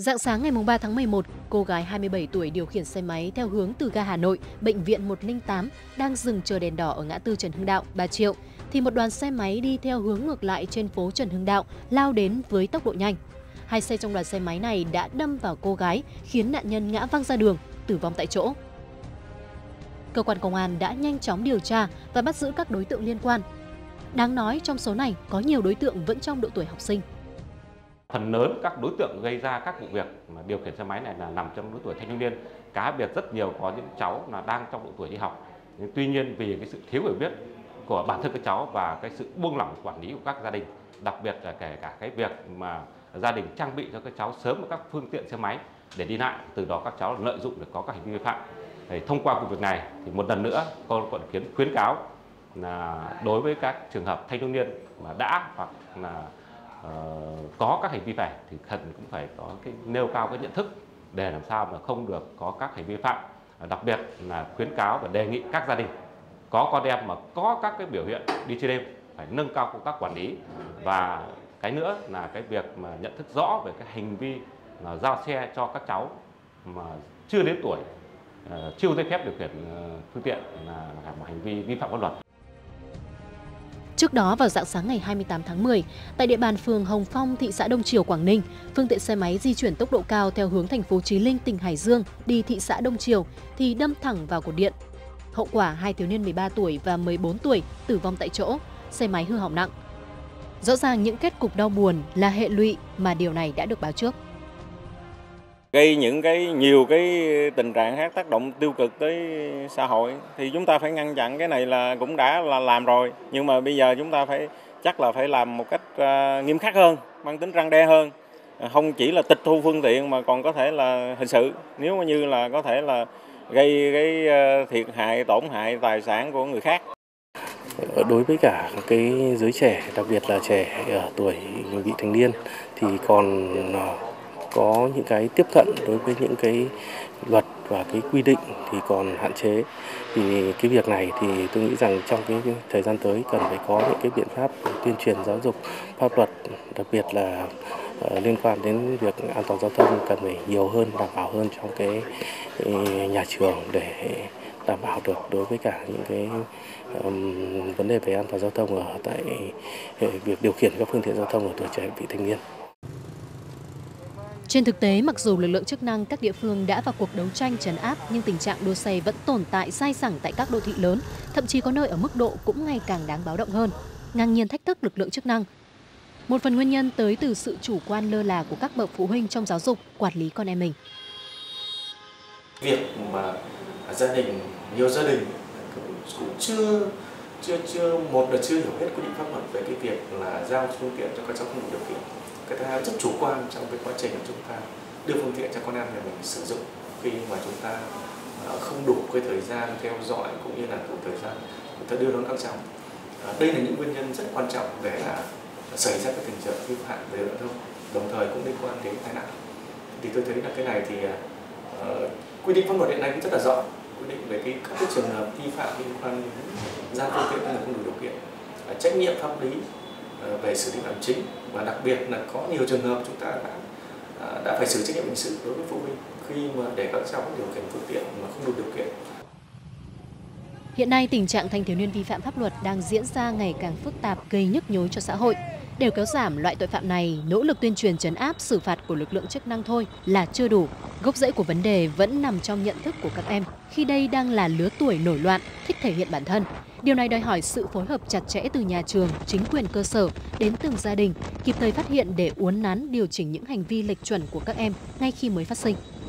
Rạng sáng ngày 3 tháng 11, cô gái 27 tuổi điều khiển xe máy theo hướng từ ga Hà Nội, bệnh viện 108 đang dừng chờ đèn đỏ ở ngã tư Trần Hưng Đạo, Bà Triệu, thì một đoàn xe máy đi theo hướng ngược lại trên phố Trần Hưng Đạo lao đến với tốc độ nhanh. Hai xe trong đoàn xe máy này đã đâm vào cô gái, khiến nạn nhân ngã văng ra đường, tử vong tại chỗ. Cơ quan công an đã nhanh chóng điều tra và bắt giữ các đối tượng liên quan. Đáng nói trong số này có nhiều đối tượng vẫn trong độ tuổi học sinh. Phần lớn các đối tượng gây ra các vụ việc mà điều khiển xe máy này là nằm trong độ tuổi thanh thiếu niên. Cá biệt rất nhiều có những cháu là đang trong độ tuổi đi học. Nhưng tuy nhiên vì cái sự thiếu hiểu biết của bản thân các cháu và cái sự buông lỏng quản lý của các gia đình, đặc biệt là kể cả cái việc mà gia đình trang bị cho các cháu sớm các phương tiện xe máy để đi lại, từ đó các cháu lợi dụng để có các hành vi vi phạm. Thông qua vụ việc này thì một lần nữa tôi còn khuyến cáo là đối với các trường hợp thanh thiếu niên mà đã hoặc là có các hành vi này thì cần cũng phải có cái nêu cao cái nhận thức để làm sao mà không được có các hành vi vi phạm. Đặc biệt là khuyến cáo và đề nghị các gia đình có con em mà có các cái biểu hiện đi chơi đêm phải nâng cao công tác quản lý, và cái nữa là cái việc mà nhận thức rõ về cái hành vi là giao xe cho các cháu mà chưa đến tuổi, chưa giấy phép điều khiển phương tiện là một hành vi vi phạm pháp luật. Trước đó vào rạng sáng ngày 28 tháng 10, tại địa bàn phường Hồng Phong, thị xã Đông Triều, Quảng Ninh, phương tiện xe máy di chuyển tốc độ cao theo hướng thành phố Chí Linh, tỉnh Hải Dương đi thị xã Đông Triều thì đâm thẳng vào cột điện. Hậu quả hai thiếu niên 13 tuổi và 14 tuổi tử vong tại chỗ, xe máy hư hỏng nặng. Rõ ràng những kết cục đau buồn là hệ lụy mà điều này đã được báo trước. Gây nhiều cái tình trạng khác tác động tiêu cực tới xã hội thì chúng ta phải ngăn chặn. Cái này là cũng đã là làm rồi, nhưng mà bây giờ chúng ta chắc là phải làm một cách nghiêm khắc hơn, mang tính răn đe hơn, không chỉ là tịch thu phương tiện mà còn có thể là hình sự nếu như là có thể là gây cái thiệt hại, tổn hại tài sản của người khác. Đối với cả cái giới trẻ, đặc biệt là trẻ ở tuổi vị thành niên thì còn có những cái tiếp cận đối với những cái luật và cái quy định thì còn hạn chế. Thì cái việc này thì tôi nghĩ rằng trong cái thời gian tới cần phải có những cái biện pháp tuyên truyền giáo dục pháp luật, đặc biệt là liên quan đến việc an toàn giao thông cần phải nhiều hơn, đảm bảo hơn trong cái nhà trường để đảm bảo được đối với cả những cái vấn đề về an toàn giao thông ở tại việc điều khiển các phương tiện giao thông ở tuổi trẻ vị thành niên. Trên thực tế, mặc dù lực lượng chức năng các địa phương đã vào cuộc đấu tranh trấn áp, nhưng tình trạng đua xe vẫn tồn tại dai dẳng tại các đô thị lớn, thậm chí có nơi ở mức độ cũng ngày càng đáng báo động hơn, ngang nhiên thách thức lực lượng chức năng. Một phần nguyên nhân tới từ sự chủ quan lơ là của các bậc phụ huynh trong giáo dục, quản lý con em mình. Việc mà nhiều gia đình cũng chưa hiểu hết quy định pháp luật về cái việc là giao phương tiện cho các cháu không đủ điều kiện. Cái thứ hai rất chủ quan trong cái quá trình chúng ta đưa phương tiện cho con em nhà mình sử dụng khi mà chúng ta không đủ cái thời gian theo dõi cũng như là đủ thời gian chúng ta đưa đón các cháu. Đây là những nguyên nhân rất quan trọng để là xảy ra cái tình trạng vi phạm về giao thông, đồng thời cũng liên quan đến tai nạn. Thì tôi thấy là cái này thì quy định pháp luật hiện nay cũng rất là rõ, quy định về các cái trường hợp vi phạm liên quan đến giao phương tiện là không đủ điều kiện, trách nhiệm pháp lý về xử lý hành chính, và đặc biệt là có nhiều trường hợp chúng ta đã phải xử trách nhiệm hình sự đối với phụ huynh khi mà để các cháu điều khiển phương tiện mà không đủ điều kiện. Hiện nay tình trạng thanh thiếu niên vi phạm pháp luật đang diễn ra ngày càng phức tạp, gây nhức nhối cho xã hội. Để kéo giảm loại tội phạm này, nỗ lực tuyên truyền trấn áp xử phạt của lực lượng chức năng thôi là chưa đủ. Gốc rễ của vấn đề vẫn nằm trong nhận thức của các em, khi đây đang là lứa tuổi nổi loạn, thích thể hiện bản thân. Điều này đòi hỏi sự phối hợp chặt chẽ từ nhà trường, chính quyền cơ sở đến từng gia đình, kịp thời phát hiện để uốn nắn điều chỉnh những hành vi lệch chuẩn của các em ngay khi mới phát sinh.